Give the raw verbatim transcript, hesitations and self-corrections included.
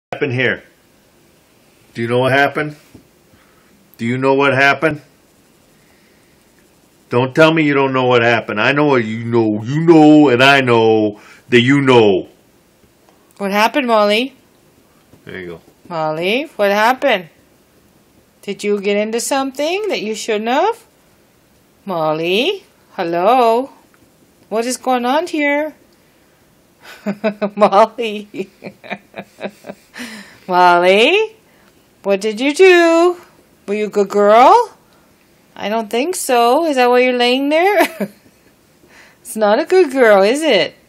happened here? Do you know what happened? Do you know what happened? Don't tell me you don't know what happened. I know what you know. You know, and I know that you know. What happened, Molly? There you go. Molly, what happened? Did you get into something that you shouldn't have? Molly, hello? What is going on here? Molly. Molly, what did you do? Were you a good girl? I don't think so. Is that why you're laying there? It's not a good girl, is it?